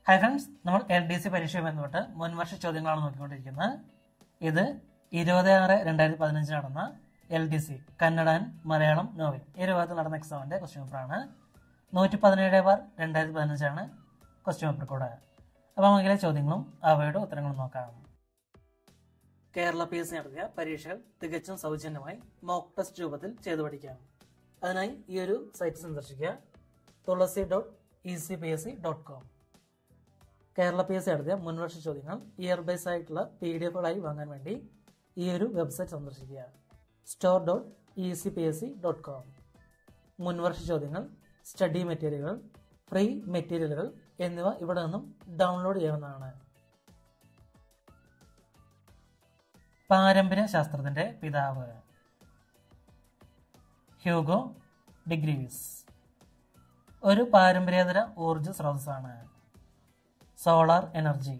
Hi friends, നമ്മൾ LDC പരീക്ഷയുമായി ബന്ധപ്പെട്ട് മുൻവർഷ ചോദ്യങ്ങളാണ് നോക്കിക്കൊണ്ടിരിക്കുന്നത്. ഇത് 20/6/2015 നടന്ന LDC Kannada and Malayalam novel ഈ വിഭാഗത്തിൽ നടന്ന എക്സാമിന്റെ ക്വസ്റ്റ്യൻ പേപ്പറാണ്. 117/2015 ആണ് ക്വസ്റ്റ്യൻ പേപ്പർ കൂടെ. അപ്പോൾ നമുക്കിലെ ചോദ്യങ്ങളും അവയുടെ ഉത്തരങ്ങളും നോക്കാം. കേരള PSC നടത്തിയ പരീക്ഷകൾ തികച്ചും സൗജന്യമായി മോക്ക് ടെസ്റ്റ് രൂപത്തിൽ ചെയ്തു പഠിക്കാം. അതിനായി ഈ ഒരു സൈറ്റ് സന്ദർശിക്കുക, tulasi.ecpsc.com. കേരള PSC നടത്തിയ മുൻവർഷ ചോദ്യങ്ങൾ ഇയർ ബേസ് ആയിട്ടുള്ള PDF-കളായി വാങ്ങാൻ വേണ്ടി ഈ ഒരു വെബ്സൈറ്റ് സന്ദർശിക്കുക, store.ecpsc.com. മുൻവർഷ ചോദ്യങ്ങൾ, സ്റ്റഡി മെറ്റീരിയലുകൾ, ഫ്രീ മെറ്റീരിയലുകൾ എന്നിവ ഇവിടെ നിന്നും ഡൗൺലോഡ് ചെയ്യാവുന്നതാണ്. പാരമ്പര്യ ശാസ്ത്രത്തിന്റെ പിതാവ് ഹ്യൂഗോ ഡിഗ്രീസ് ഒരു പാരമ്പര്യേതര ഊർജ സ്രോതസ്സാണ്. Solar energy.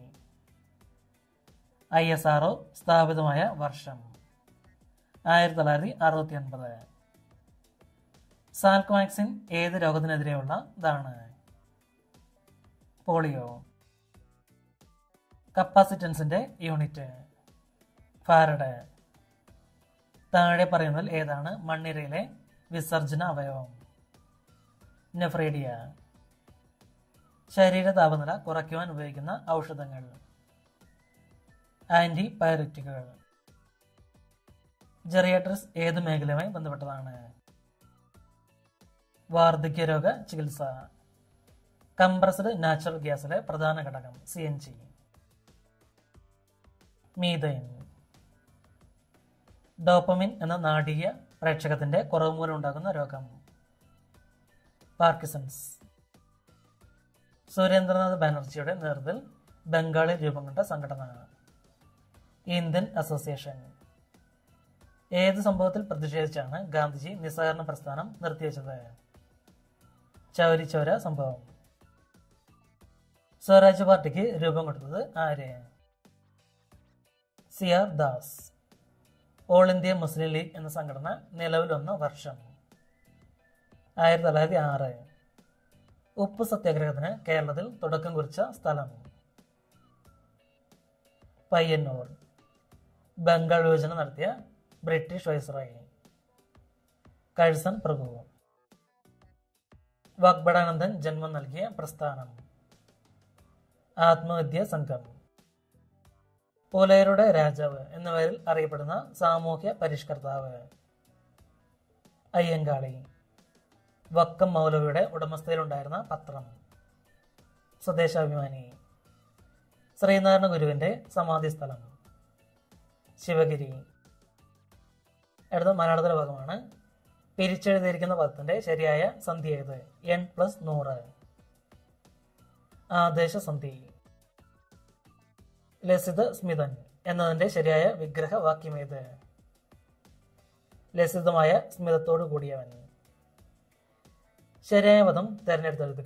ISRO സ്ഥാപിതമായ വർഷം 1969. സാൽക്ക് വാക്സിൻ ഏത് രോഗത്തിനെതിരെയുള്ള ഇതാണ്? പോളിയോ. കപ്പാസിറ്റൻസിന്റെ യൂണിറ്റ് ഫാരഡേ. താഴെ പറയുന്നതിൽ ഏതാണ് മണ്ണിരയിലെ വിസർജന അവയവം? നെഫ്രീഡിയ. ശരീര താപനില കുറയ്ക്കുവാൻ ഉപയോഗിക്കുന്ന ഔഷധങ്ങൾ? ആന്റിപൈററ്റിക്കുകൾ. ജെറിയാട്രിക്സ് ഏത് മേഖലയുമായി ബന്ധപ്പെട്ടതാണ്? വാർദ്ധക്യരോഗ ചികിത്സ. കംപ്രസ്ഡ് നാച്ചുറൽ ഗ്യാസിലെ പ്രധാന ഘടകം CNG. മീഥൈൻ. ഡോപ്പമിൻ എന്ന നാടീയ പ്രേക്ഷകത്തിന്റെ കുറവ് മൂലം ഉണ്ടാകുന്ന രോഗം? പാർക്കിൻസൺസ്. സുരേന്ദ്രനാഥ് ബാനർജിയുടെ നേതൃത്വത്തിൽ ബംഗാളിൽ രൂപം കൊണ്ട സംഘടന? Indian association. ഏത് സംഭവത്തിൽ പ്രതിഷേധിച്ചാണ് ഗാന്ധിജി നിസ്സഹകരണ പ്രസ്ഥാനം നിർത്തിവെച്ചത്? ചൗരി ചോര സംഭവം. സ്വരാജ് പാർട്ടിക്ക് രൂപം കൊടുത്തത് ആര്? CR Das. All India Muslim League എന്ന സംഘടന നിലവിൽ വന്ന വർഷം? 1906. ഉപ്പ് സത്യാഗ്രഹത്തിന് കേരളത്തിൽ തുടക്കം കുറിച്ച സ്ഥലം? പയ്യന്നൂർ. ബംഗാൾ വിഭജനം നടത്തിയ ബ്രിട്ടീഷ് വൈസ്രോയി? കഴ്സൺ പ്രഭു. വാഗ്ബടാനന്ദൻ ജന്മം നൽകിയ പ്രസ്ഥാനം? ആത്മവിദ്യ സംഘം. പുലയരുടെ രാജാവ് എന്ന പേരിൽ അറിയപ്പെടുന്ന സാമൂഹ്യ പരിഷ്കർത്താവ്? അയ്യങ്കാളി. വക്കം മൗലവിയുടെ ഉടമസ്ഥയിലുണ്ടായിരുന്ന പത്രം? സ്വദേശാഭിമാനി. ശ്രീനാരായണ ഗുരുവിന്റെ സമാധി സ്ഥലം? ശിവഗിരി. അടുത്ത മലയാളത്തിലെ ഭാഗമാണ്. പിരിച്ചെഴുതിയിരിക്കുന്ന പദത്തിന്റെ ശരിയായ സന്ധി ഏത്? N+100. ആദേശസന്ധി. ലസിത സ്മിതൻ എന്നതിന്റെ ശരിയായ വിഗ്രഹവാക്യം ഏത്? ലസിതമായ സ്മിതത്തോടു കൂടിയവൻ. ശരിയായ പദം തെരഞ്ഞെടുത്തെഴുതുക.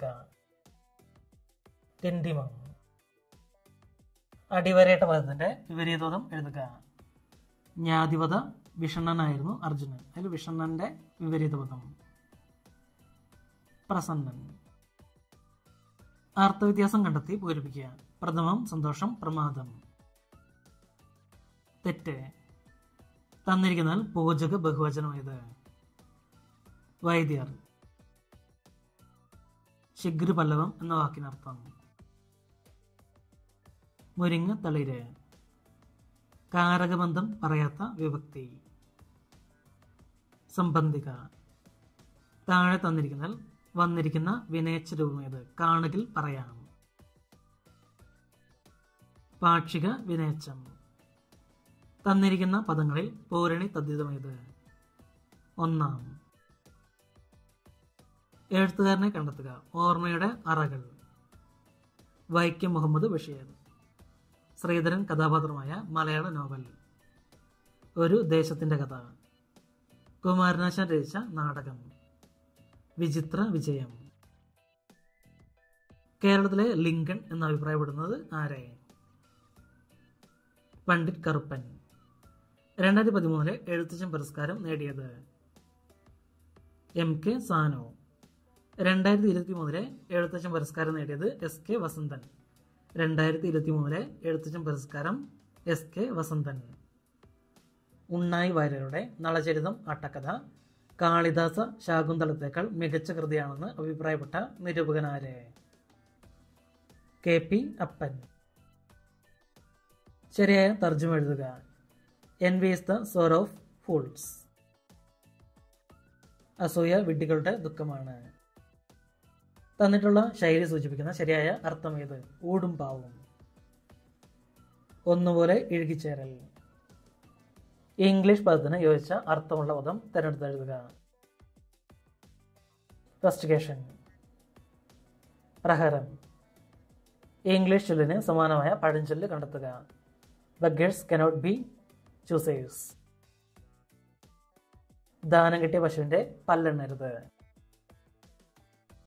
ടിൻഡിമം. അടിവരയിട്ട പദത്തിന്റെ വിപരീതപദം എഴുതുക. ജ്ഞാതിപദ വിഷണ്ണനായിരുന്നു അർജുനൻ. അതിൽ വിഷണ്ണന്റെ വിപരീതപദം പ്രസന്നൻ. അർത്ഥവ്യത്യാസം കണ്ടെത്തി പൂരിപ്പിക്കുക. പ്രഥമം സന്തോഷം, പ്രമാദം. തെറ്റ്. തന്നിരിക്കുന്നതിൽ പൂജക ബഹുവചനമായത്? വൈദ്യർ. ശിഗ്ര പല്ലവം എന്ന വാക്കിനർത്ഥം? മുരിങ്ങ തളിര്. കാരകബന്ധം പറയാത്ത വിഭക്തി? സംബന്ധിക. താഴെ തന്നിരിക്കുന്നതിൽ വന്നിരിക്കുന്ന വിനയിച്ച രൂപമേത്? കാണുകിൽ പറയാം. പാക്ഷിക വിനയച്ചം. തന്നിരിക്കുന്ന പദങ്ങളിൽ പൂരണി തദ്ധിതമേത്? ഒന്നാം. എഴുത്തുകാരനെ കണ്ടെത്തുക. ഓർമ്മയുടെ അറകൾ. വൈക്കം മുഹമ്മദ് ബഷീർ. ശ്രീധരൻ കഥാപാത്രമായ മലയാള നോവൽ? ഒരു ദേശത്തിന്റെ കഥ. കുമാരനാശാൻ രചിച്ച നാടകം? വിചിത്ര വിജയം. കേരളത്തിലെ ലിങ്കൺ എന്ന് അഭിപ്രായപ്പെടുന്നത് ആരെ? പണ്ഡിറ്റ് കറുപ്പൻ. 2013 എഴുത്തച്ഛൻ പുരസ്കാരം നേടിയത്? MK സാനു. 2023 എഴുത്തച്ഛൻ പുരസ്കാരം നേടിയത് SK വസന്തൻ. 2023 എഴുത്തച്ഛൻ പുരസ്കാരം SK വസന്തൻ. ഉണ്ണായി വാര്യരുടെ നളചരിതം ആട്ടക്കഥ കാളിദാസ ശാകുന്തളത്തേക്കാൾ മികച്ച കൃതിയാണെന്ന് അഭിപ്രായപ്പെട്ട നിരൂപകനാര്? KP അപ്പൻ. ശരിയായ തർജ്ജമ എഴുതുക. Envy is the sorrow of fools. അസൂയ വിഡ്ഢികളുടെ ദുഃഖമാണ്. തന്നിട്ടുള്ള ശൈലി സൂചിപ്പിക്കുന്ന ശരിയായ അർത്ഥം ഏത്? ഊടും പാവും. ഒന്നുപോലെ ഇഴുകിച്ചേരൽ. ഈ ഇംഗ്ലീഷ് പദത്തിന് യോജിച്ച അർത്ഥമുള്ള പദം തിരഞ്ഞെടുത്തെഴുതുക. റസ്റ്റിക്കേഷൻ. പ്രഹരം. ഈ ഇംഗ്ലീഷ് ചൊല്ലിന് സമാനമായ പഴഞ്ചൊല്ല് കണ്ടെത്തുക. Beggars cannot be choosers. ദാനം കിട്ടിയ പശുവിന്റെ പല്ലെണ്ണരുത്.